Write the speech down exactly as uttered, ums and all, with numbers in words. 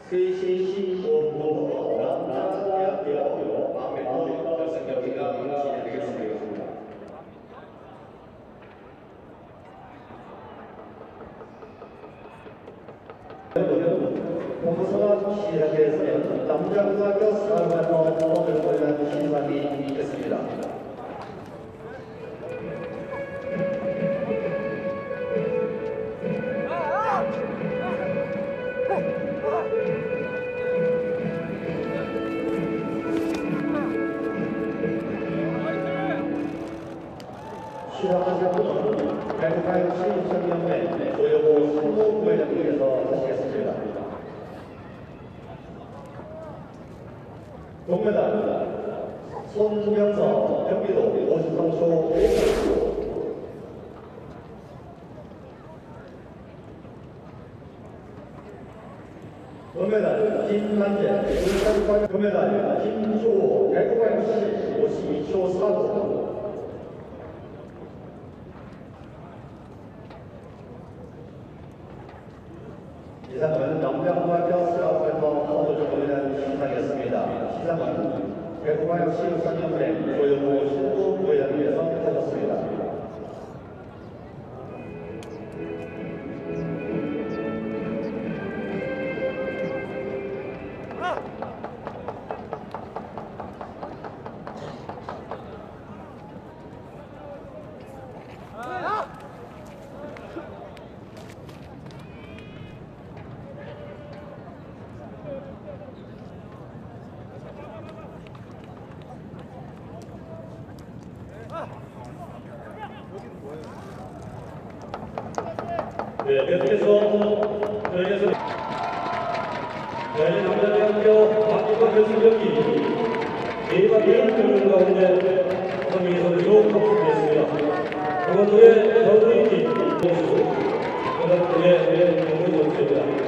세 시 십오 분부터 남자대학교 마음의 결승 경기가 진행되겠습니다. 공부서가 시작해서 남자고등학교 사관원 법을 관련 시상이 있겠습니다. 시작하신 분은 백팔 시인천연매 조여보 상무부회장님께서 하시겠습니다. 동메달 손명서 경기도 오십삼 초 오 분 금메달 김만재 울산광 금메달 김주호 백구백십 오십이 초 사 분 시상은 남자고등학교 스카우트센터 선도적으로 인한 시상이었습니다. 시상은 백구광역시 울산연맹 조영호 신부부회장님께서 하셨습니다. 네, 계속해서 저희에서 저희 남자대학교 박지과 결승 경기 대박 게임 경기 가운데 선미 선수 합숙했습니다. 강원도의 서울팀 선수, 강원도의 정문 선수입니다.